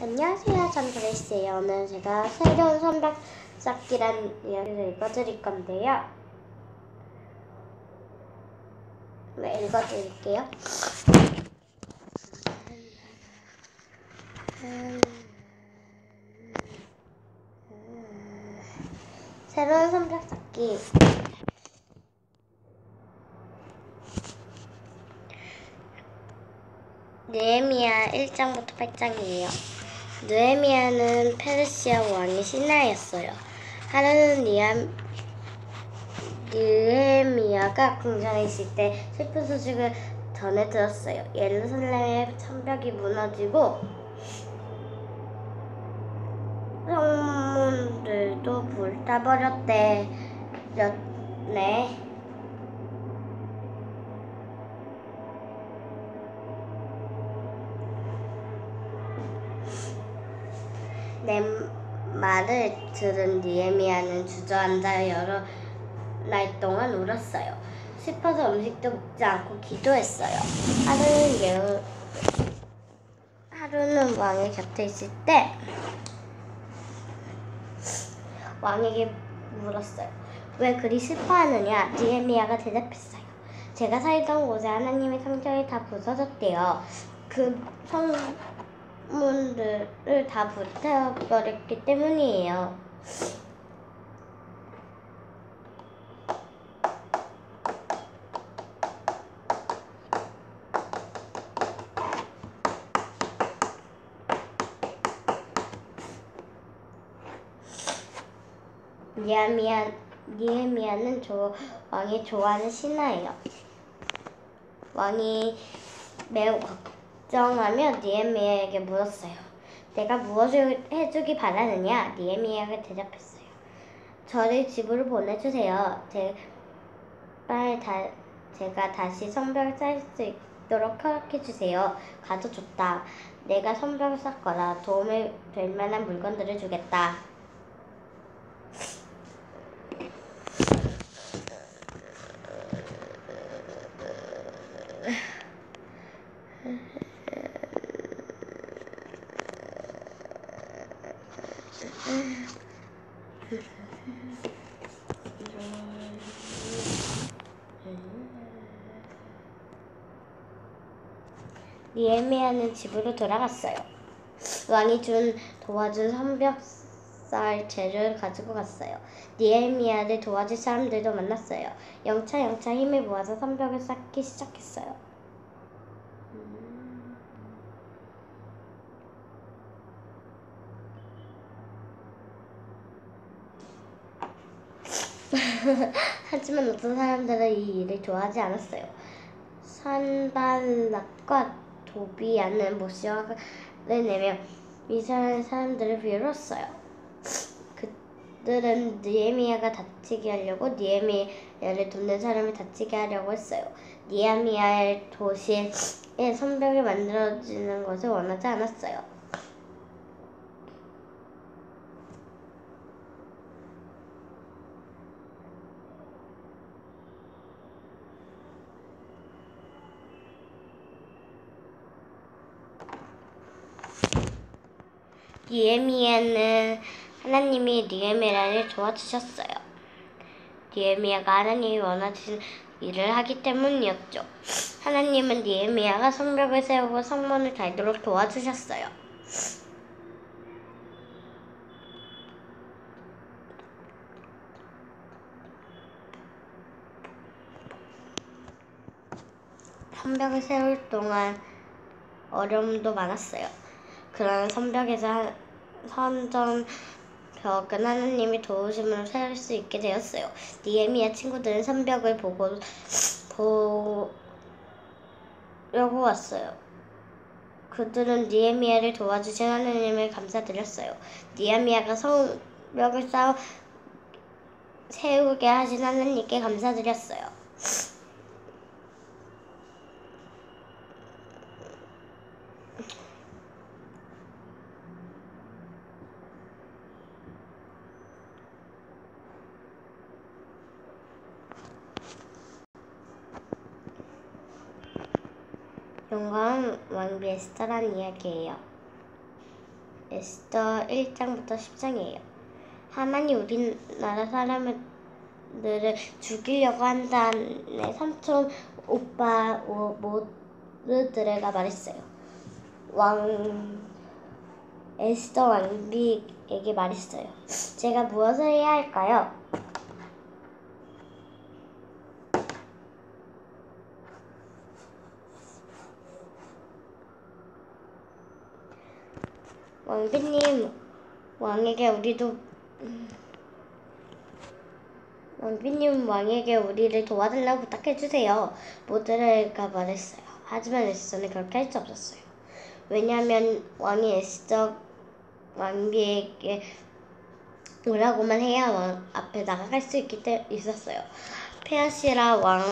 안녕하세요. 전 그레이스예요. 오늘 제가 새로운 선박 쌓기란 이야기를 읽어드릴 건데요. 네, 읽어드릴게요. 새로운 선박 쌓기. 느헤미야 1장부터 8장이에요. 느헤미야는 페르시아 왕의 신하였어요. 하루는 느헤미야가 궁전에 있을 때 슬픈 소식을 전해 들었어요. 예루살렘의 성벽이 무너지고 성문들도 불타버렸네. 내 말을 들은 느헤미야는 주저앉아 여러 날 동안 울었어요. 슬퍼서 음식도 먹지 않고 기도했어요. 하루는 왕의 곁에 있을 때 왕에게 물었어요. 왜 그리 슬퍼하느냐? 느헤미야가 대답했어요. 제가 살던 곳에 하나님의 성전이 다 부서졌대요. 그 성문들을 다 불태워버렸기 때문이에요. 느헤미야는 왕이 좋아하는 신하예요. 왕이 매우 걱정하며 느헤미야에게 물었어요. 내가 무엇을 해주기 바라느냐? 느헤미야가 대답했어요. 저를 집으로 보내주세요. 제가 다시 성벽을 쌓을 수 있도록 허락해주세요. 가도 좋다. 내가 성벽을 쌓거나 도움이 될 만한 물건들을 주겠다. 느헤미야는 집으로 돌아갔어요. 왕이 도와준 성벽 쌓을 재료를 가지고 갔어요. 느헤미야를 도와줄 사람들도 만났어요. 영차 힘을 모아서 성벽을 쌓기 시작했어요. 하지만 어떤 사람들은 이 일을 좋아하지 않았어요. 산발락과 도비야는 모시화를 내며 이스라엘 사람들을 빌었어요. 그들은 느헤미야가 다치게 하려고 느헤미야를 돕는 사람을 다치게 하려고 했어요. 느헤미야의 도시에 성벽이 만들어지는 것을 원하지 않았어요. 느헤미야는 하나님이 느헤미야를 도와주셨어요. 느헤미야가 하나님이 원하시는 일을 하기 때문이었죠. 하나님은 느헤미야가 성벽을 세우고 성문을 달도록 도와주셨어요. 성벽을 세울 동안 어려움도 많았어요. 그러나 성벽에서 선전 벽은 하나님의 도우심으로 세울 수 있게 되었어요. 느헤미야 친구들은 성벽을 보려고 왔어요. 그들은 느헤미야를 도와주신 하나님을 감사드렸어요. 느헤미야가 성벽을 세우게 하신 하나님께 감사드렸어요. 용감한 왕비 에스더라는 이야기예요. 에스더 1장부터 10장이에요. 하만이 우리나라 사람들을 죽이려고 한다네 삼촌 오빠 모르드레가 말했어요. 에스더 왕비에게 말했어요. 제가 무엇을 해야 할까요? 왕비님, 왕에게 우리를 도와달라고 부탁해주세요. 모드레가 말했어요. 하지만 에스더는 그렇게 할 수 없었어요. 왜냐하면 왕이 에스더 왕비에게 오라고만 해야 왕 앞에 나아갈 수 있었어요. 페르시아 왕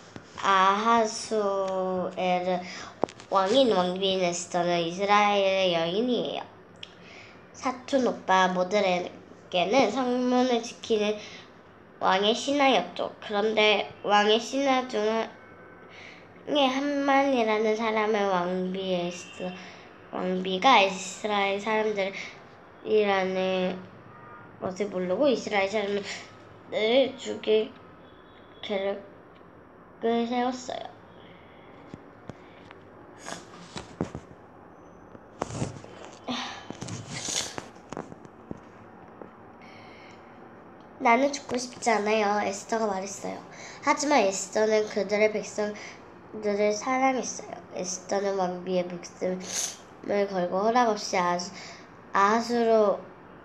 아하수에르 왕인 왕비인 에스더는 이스라엘의 여인이에요. 사촌 오빠 모드레게는 성문을 지키는 왕의 신하였죠. 그런데 왕의 신하 중에 한만이라는 사람을 왕비가 이스라엘 사람들이라는 것을 모르고 이스라엘 사람들을 죽일 계획을 세웠어요. 나는 죽고 싶지 않아요. 에스더가 말했어요. 하지만 에스더는 그들의 백성들을 사랑했어요. 에스더는 왕비의 목숨을 걸고 허락 없이 아하수에르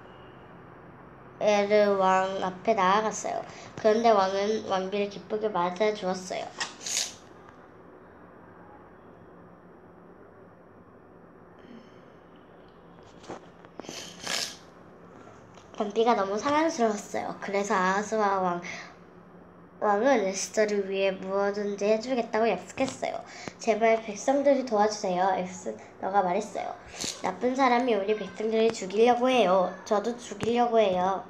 왕 앞에 나아갔어요. 그런데 왕은 왕비를 기쁘게 맞아주었어요. 왕비가 너무 사랑스러웠어요. 그래서 아하수와 왕은 에스더를 위해 무엇든지 해주겠다고 약속했어요. 제발 백성들을 도와주세요. 에스더가 말했어요. 나쁜 사람이 우리 백성들을 죽이려고 해요. 저도 죽이려고 해요.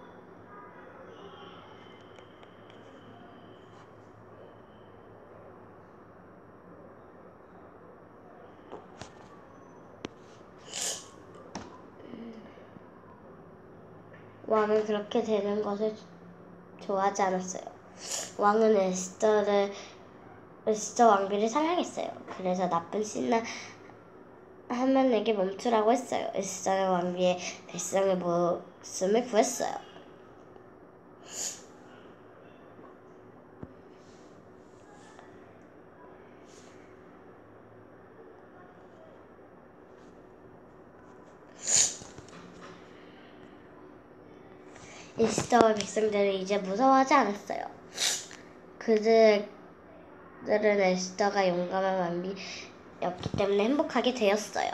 왕은 그렇게 되는 것을 좋아하지 않았어요. 왕은 에스더 왕비를 사랑했어요. 그래서 나쁜 신하 하만에게 멈추라고 했어요. 에스더는 왕비의 백성의 목숨을 구했어요. 에스더와 백성들은 이제 무서워하지 않았어요. 그들은 에스더가 용감한 왕비였기 때문에 행복하게 되었어요.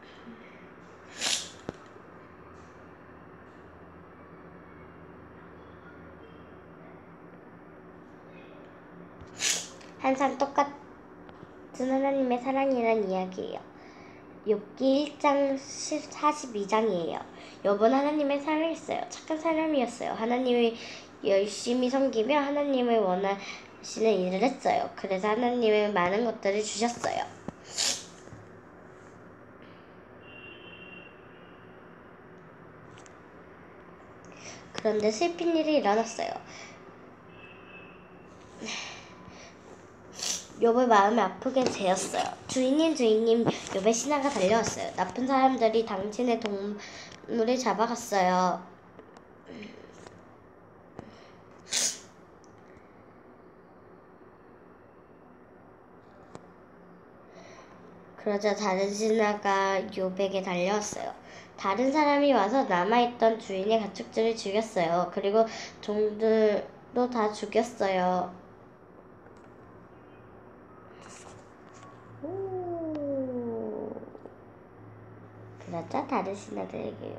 항상 똑같은 하나님의 사랑이란 이야기예요. 욥기 1장 42장이에요. 욥은 하나님을 사랑했어요. 착한 사람이었어요. 하나님을 열심히 섬기며 하나님을 원하시는 일을 했어요. 그래서 하나님은 많은 것들을 주셨어요. 그런데 슬픈 일이 일어났어요. 욥의 마음을 아프게 되었어요. 주인님, 욥의 신하가 달려왔어요. 나쁜 사람들이 당신의 동물을 잡아갔어요. 그러자 다른 신하가 욥에게 달려왔어요. 다른 사람이 와서 남아있던 주인의 가축들을 죽였어요. 그리고 종들도 다 죽였어요. 그러자 다른 신하들에게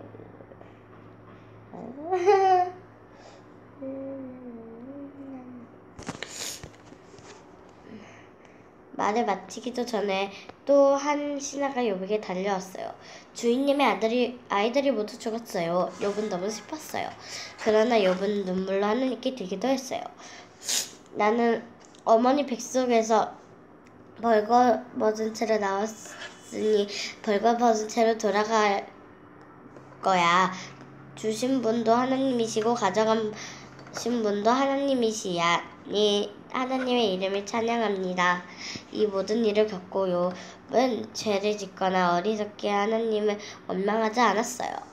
말을 마치기도 전에 또 한 신하가 욥에게 달려왔어요. 주인님의 아이들이 모두 죽었어요. 욥은 너무 슬펐어요. 그러나 욥은 눈물로 하나님께 빌기도 했어요. 나는 어머니 뱃속에서 벌거벗은 채로 나왔으니 벌거벗은 채로 돌아갈 거야. 주신 분도 하나님이시고 가져가신 분도 하나님이시니 하나님의 이름을 찬양합니다. 이 모든 일을 겪고 욥은 죄를 짓거나 어리석게 하나님을 원망하지 않았어요.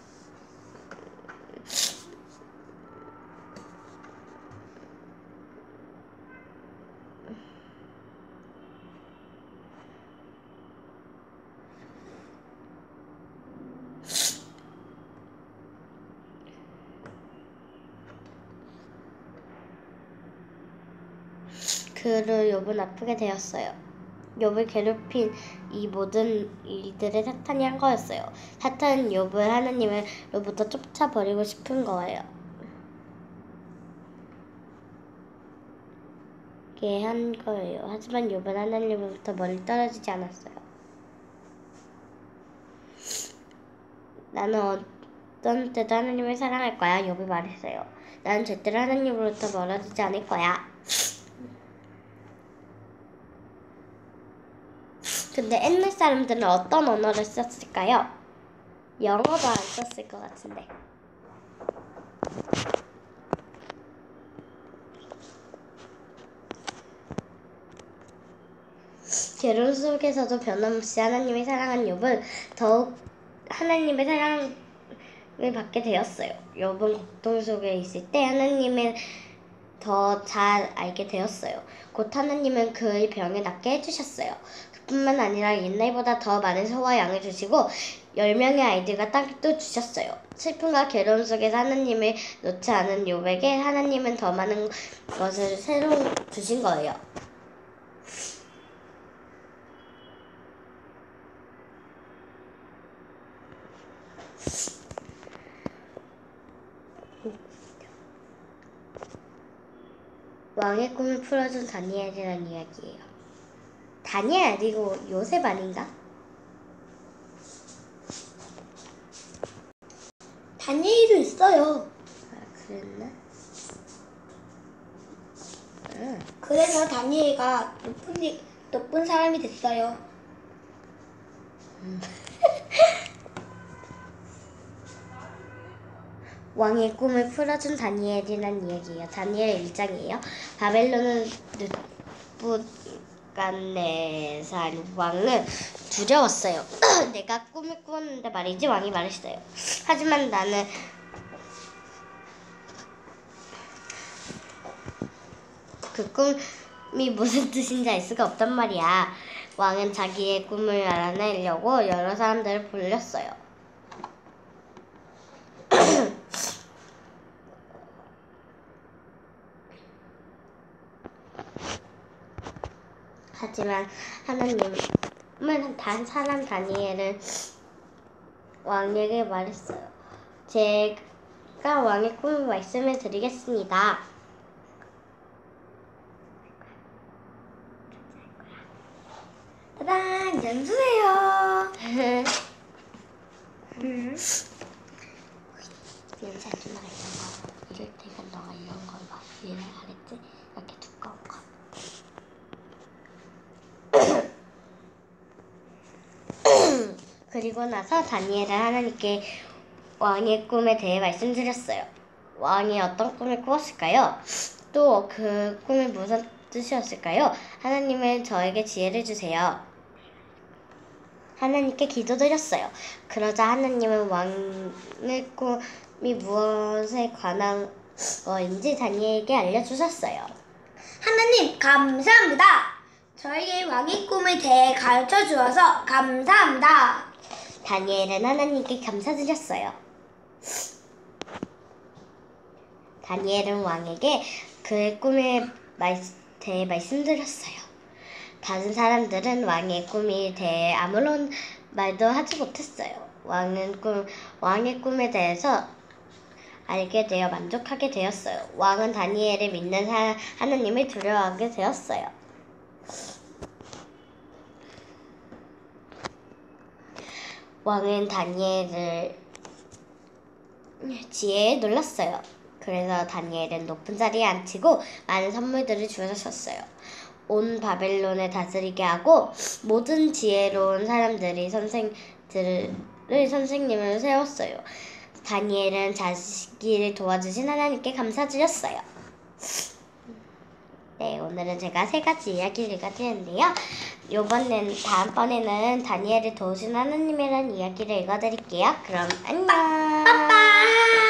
그로 욥은 아프게 되었어요. 욥을 괴롭힌 이 모든 일들을 사탄이 한 거였어요. 사탄은 욥을 하나님으로부터 쫓아버리고 싶은 거예요. 이게 한 거예요. 하지만 욥은 하나님으로부터 멀리 떨어지지 않았어요. 나는 어떤 때도 하나님을 사랑할 거야. 욥이 말했어요. 나는 절대로 하나님으로부터 멀어지지 않을 거야. 근데 옛날 사람들은 어떤 언어를 썼을까요? 영어도 안 썼을 것 같은데. 괴로움 속에서도 변함없이 하나님을 사랑한 욥은 더욱 하나님의 사랑을 받게 되었어요. 욥은 고통 속에 있을 때 하나님을 더 잘 알게 되었어요. 곧 하나님은 그의 병을 낫게 해주셨어요. 뿐만 아니라 옛날보다 더 많은 소와 양을 주시고 10명의 아이들과 땅도 주셨어요. 슬픔과 괴로움 속에서 하나님을 놓지 않은 욥에게 하나님은 더 많은 것을 새로 주신 거예요. 왕의 꿈을 풀어준 다니엘이라는 이야기예요. 다니엘 아니고 요셉 아닌가? 다니엘도 있어요. 아, 그랬나? 그래서 다니엘가 높은 사람이 됐어요. 왕의 꿈을 풀어준 다니엘이란 이야기예요. 다니엘 1장이에요. 바벨론은 느부갓네살 왕은 두려웠어요. 내가 꿈을 꾸었는데 말이지, 왕이 말했어요. 하지만 나는 그 꿈이 무슨 뜻인지 알 수가 없단 말이야. 왕은 자기의 꿈을 알아내려고 여러 사람들을 불렀어요. 하지만 하나님은 단 사람 다니엘은 왕에게 말했어요. 제가 왕의 꿈을 말씀해 드리겠습니다. 짜잔, 연수해요. 연습 누나가 이런 거 이럴 때가 너가 이런 걸 봐. 이해를 알았지? 이렇게 두꺼운 거. 그리고 나서 다니엘은 하나님께 왕의 꿈에 대해 말씀드렸어요. 왕이 어떤 꿈을 꾸었을까요? 또 그 꿈이 무슨 뜻이었을까요? 하나님은 저에게 지혜를 주세요. 하나님께 기도드렸어요. 그러자 하나님은 왕의 꿈이 무엇에 관한 거인지 다니엘에게 알려주셨어요. 하나님, 감사합니다. 저에게 왕의 꿈에 대해 가르쳐 주어서 감사합니다. 다니엘은 하나님께 감사드렸어요. 다니엘은 왕에게 그의 꿈에 대해 말씀드렸어요. 다른 사람들은 왕의 꿈에 대해 아무런 말도 하지 못했어요. 왕의 꿈에 대해서 알게 되어 만족하게 되었어요. 왕은 다니엘을 믿는 하나님을 두려워하게 되었어요. 왕은 다니엘을 지혜에 놀랐어요. 그래서 다니엘은 높은 자리에 앉히고 많은 선물들을 주셨어요. 온 바벨론을 다스리게 하고 모든 지혜로운 사람들이 선생님을 세웠어요. 다니엘은 자기를 도와주신 하나님께 감사드렸어요. 네, 오늘은 제가 3가지 이야기를 읽어드렸는데요. 다음번에는 다니엘을 도우신 하나님이라는 이야기를 읽어드릴게요. 그럼 안녕. 빠빠.